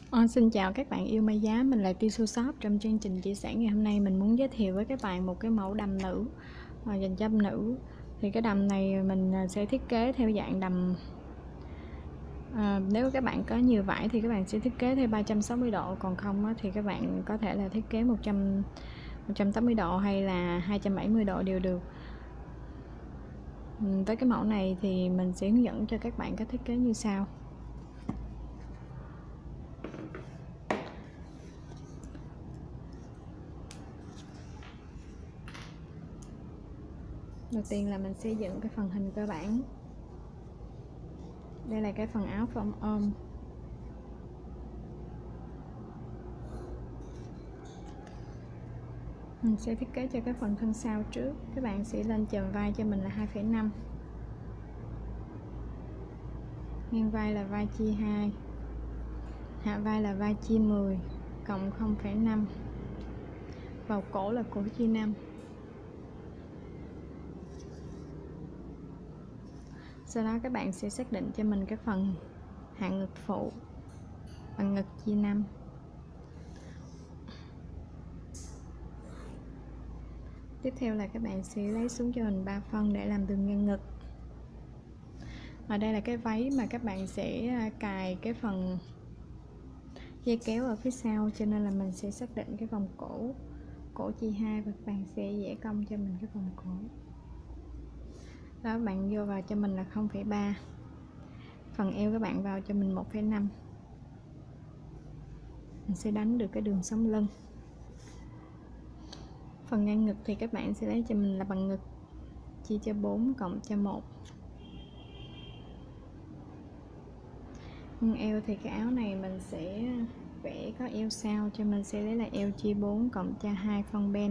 Xin chào các bạn yêu may giá, mình là Tissue Shop. Trong chương trình chia sẻ ngày hôm nay mình muốn giới thiệu với các bạn một cái mẫu đầm nữ dành cho nữ. Thì cái đầm này mình sẽ thiết kế theo dạng đầm, nếu các bạn có nhiều vải thì các bạn sẽ thiết kế theo 360 độ, còn không thì các bạn có thể là thiết kế 180 độ hay là 270 độ đều được. Với cái mẫu này thì mình sẽ hướng dẫn cho các bạn cách thiết kế như sau. Đầu tiên là mình sẽ dựng cái phần hình cơ bản. Đây là cái phần áo phông ôm. Mình sẽ thiết kế cho cái phần thân sau trước. Các bạn sẽ lên chèm vai cho mình là 2,5, ngang vai là vai chia 2, hạ vai là vai chia 10 cộng 0,5, vào cổ là cổ chia 5. Sau đó các bạn sẽ xác định cho mình cái phần hạ ngực phụ bằng ngực chia 5. Tiếp theo là các bạn sẽ lấy xuống cho mình 3 phân để làm đường ngang ngực. Ở đây là cái váy mà các bạn sẽ cài cái phần dây kéo ở phía sau, cho nên là mình sẽ xác định cái vòng cổ chia 2 và các bạn sẽ vẽ cong cho mình cái vòng cổ. Đó, bạn vô vào cho mình là 0,3. Phần eo các bạn vào cho mình 1,5. Mình sẽ đánh được cái đường sống lưng. Phần ngang ngực thì các bạn sẽ lấy cho mình là bằng ngực chia cho 4 cộng cho 1. Eo thì cái áo này mình sẽ vẽ có eo sao, cho mình sẽ lấy là eo chia 4 cộng cho 2 phân ben.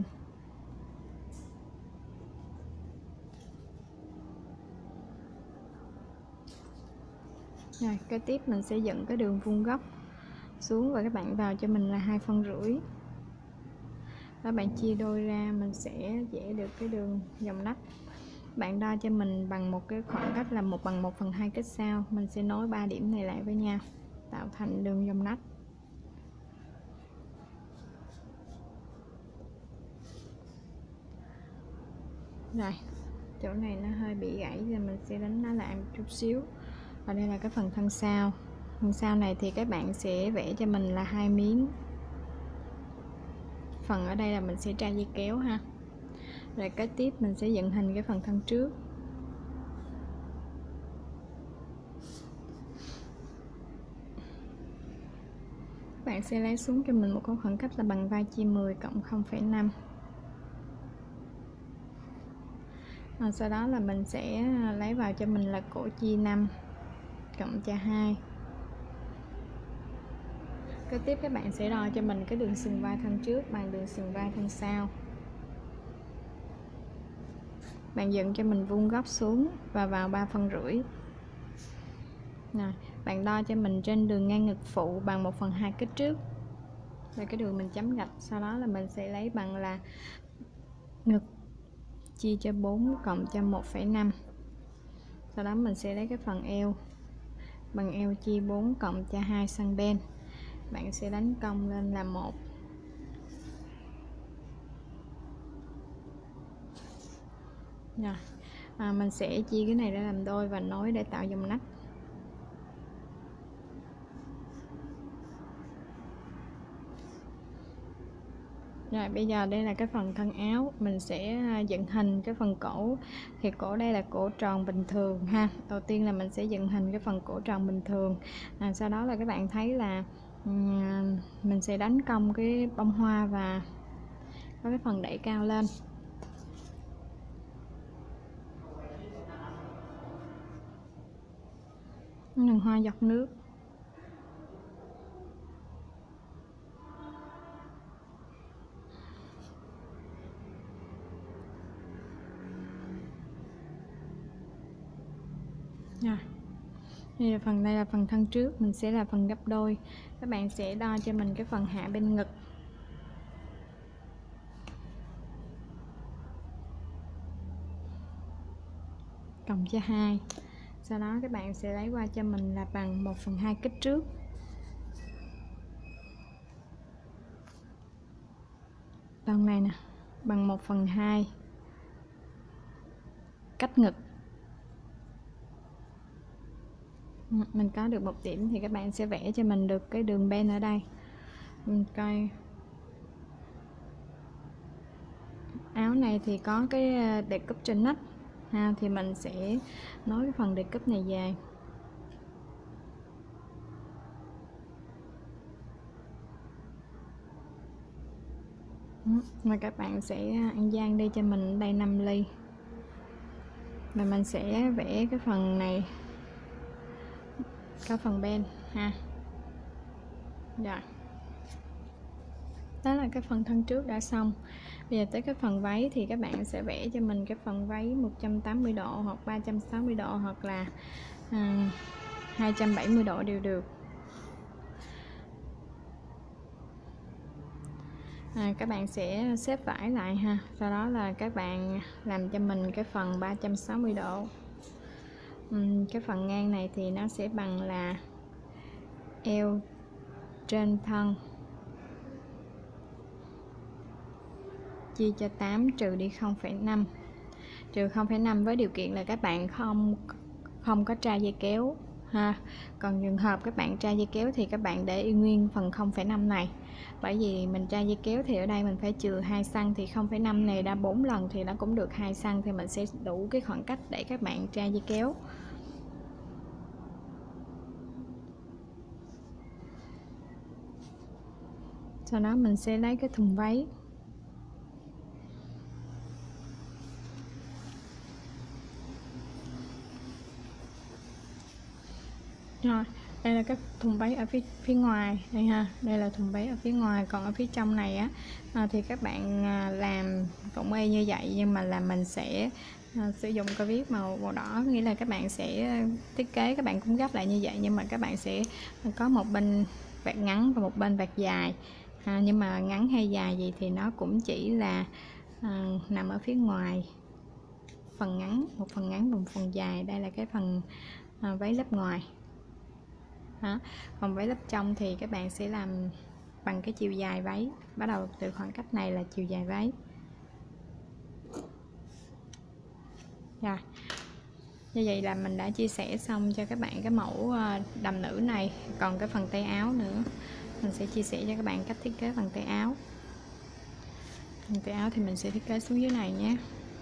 Rồi, kế tiếp mình sẽ dựng cái đường vuông góc xuống và các bạn vào cho mình là 2,5 phân. Các bạn chia đôi ra, mình sẽ vẽ được cái đường vòng nách. Bạn đo cho mình bằng một cái khoảng cách là 1/1/2 cách sao. Mình sẽ nối 3 điểm này lại với nhau tạo thành đường vòng nách. Rồi, chỗ này nó hơi bị gãy rồi mình sẽ đánh nó lại một chút xíu. Và đây là cái phần thân sau. Phần sau này thì các bạn sẽ vẽ cho mình là 2 miếng. Phần ở đây là mình sẽ tra dây kéo ha. Rồi kế tiếp mình sẽ dựng hình cái phần thân trước. Bạn sẽ lấy xuống cho mình một cái khoảng cách là bằng vai chia 10 cộng 0,5. Sau đó là mình sẽ lấy vào cho mình là cổ chia 5 cộng cho 2. Kế tiếp các bạn sẽ đo cho mình cái đường sườn vai thân trước bằng đường sườn vai thân sau. Bạn dựng cho mình vuông góc xuống và vào 3,5 phân. Rồi, bạn đo cho mình trên đường ngang ngực phụ bằng 1/2 kích trước. Rồi cái đường mình chấm gạch, sau đó là mình sẽ lấy bằng là ngực chia cho 4 cộng cho 1,5. Sau đó mình sẽ lấy cái phần eo bằng eo chia 4 cộng cho 2 cm. Bạn sẽ đánh cong lên là 1. Rồi, mình sẽ chia cái này ra làm đôi và nối để tạo vòng nách. Rồi bây giờ đây là cái phần thân áo, mình sẽ dựng hình cái phần cổ. Thì cổ đây là cổ tròn bình thường ha. Đầu tiên là mình sẽ dựng hình cái phần cổ tròn bình thường. Sau đó là các bạn thấy là mình sẽ đánh cong cái bông hoa và có cái phần đẩy cao lên. Đường hoa giọt nước. Rồi, đây là phần thân trước, mình sẽ là phần gấp đôi. Các bạn sẽ đo cho mình cái phần hạ bên ngực. Cộng cho 2. Sau đó các bạn sẽ lấy qua cho mình là bằng 1/2 kích trước. Phần này nè, bằng 1/2 cách ngực. Mình có được 1 điểm thì các bạn sẽ vẽ cho mình được cái đường ben ở đây. Mình coi áo này thì có cái đề cúp trên nách ha, thì mình sẽ nối cái phần đề cúp này về. Và các bạn sẽ ăn gian đi cho mình đây 5 ly. Và mình sẽ vẽ cái phần này có phần ben ha. Rồi. Đó là cái phần thân trước đã xong. Bây giờ tới cái phần váy thì các bạn sẽ vẽ cho mình cái phần váy 180 độ hoặc 360 độ hoặc là 270 độ đều được. Các bạn sẽ xếp vải lại ha, sau đó là các bạn làm cho mình cái phần 360 độ. Cái phần ngang này thì nó sẽ bằng là eo trên thân chia cho 8 trừ đi 0,5, trừ 0,5 với điều kiện là các bạn không có tra dây kéo ha. Còn trường hợp các bạn tra dây kéo thì các bạn để nguyên phần 0,5 này, bởi vì mình tra dây kéo thì ở đây mình phải trừ 2 cm, thì 0,5 này đã 4 lần thì nó cũng được 2 cm, thì mình sẽ đủ cái khoảng cách để các bạn tra dây kéo. Sau đó mình sẽ lấy cái thùng váy, rồi đây là cái thùng váy ở phía ngoài đây ha, đây là thùng váy ở phía ngoài. Còn ở phía trong này á thì các bạn làm cũng y như vậy, nhưng mà là mình sẽ sử dụng cái viết màu đỏ, nghĩa là các bạn sẽ thiết kế, các bạn cũng gấp lại như vậy, nhưng mà các bạn sẽ có một bên vạt ngắn và một bên vạt dài nhưng mà ngắn hay dài gì thì nó cũng chỉ là nằm ở phía ngoài, phần ngắn, một phần ngắn và một phần dài. Đây là cái phần váy lớp ngoài. Còn váy lớp trong thì các bạn sẽ làm bằng cái chiều dài váy, bắt đầu từ khoảng cách này là chiều dài váy. Rồi, như vậy là mình đã chia sẻ xong cho các bạn cái mẫu đầm nữ này. Còn cái phần tay áo nữa, mình sẽ chia sẻ cho các bạn cách thiết kế phần tay áo. Phần tay áo thì mình sẽ thiết kế xuống dưới này nhé.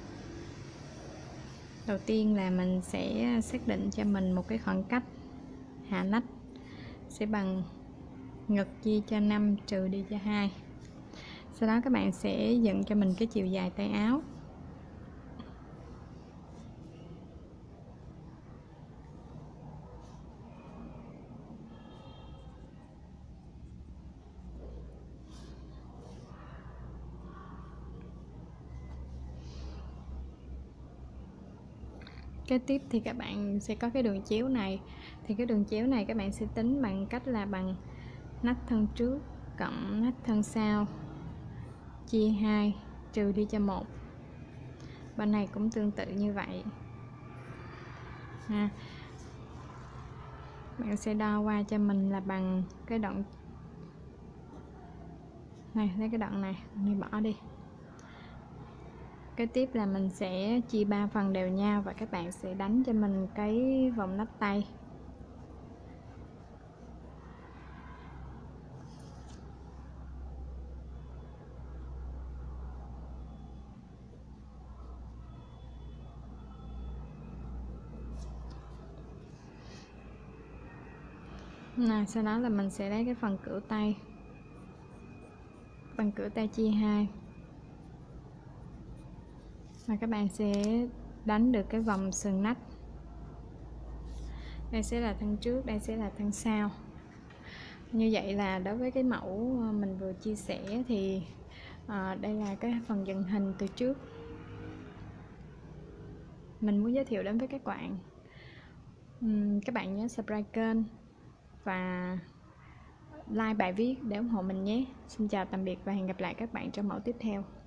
Đầu tiên là mình sẽ xác định cho mình một cái khoảng cách hạ nách sẽ bằng ngực chia cho 5 trừ đi cho 2. Sau đó các bạn sẽ dựng cho mình cái chiều dài tay áo. Kế tiếp thì các bạn sẽ có cái đường chéo này, thì cái đường chéo này các bạn sẽ tính bằng cách là bằng nách thân trước cộng nách thân sau chia 2 trừ đi cho 1. Bên này cũng tương tự như vậy ha. Bạn sẽ đo qua cho mình là bằng cái đoạn này, lấy cái đoạn này bỏ đi. Kế tiếp là mình sẽ chia 3 phần đều nhau và các bạn sẽ đánh cho mình cái vòng nách tay. Này, sau đó là mình sẽ lấy cái phần cửu tay, bằng cửu tay chia 2 và các bạn sẽ đánh được cái vòng sườn nách. Đây sẽ là thân trước, đây sẽ là thân sau. Như vậy là đối với cái mẫu mình vừa chia sẻ thì đây là cái phần dựng hình từ trước mình muốn giới thiệu đến với các bạn. Các bạn nhớ subscribe kênh và like bài viết để ủng hộ mình nhé. Xin chào tạm biệt và hẹn gặp lại các bạn trong mẫu tiếp theo.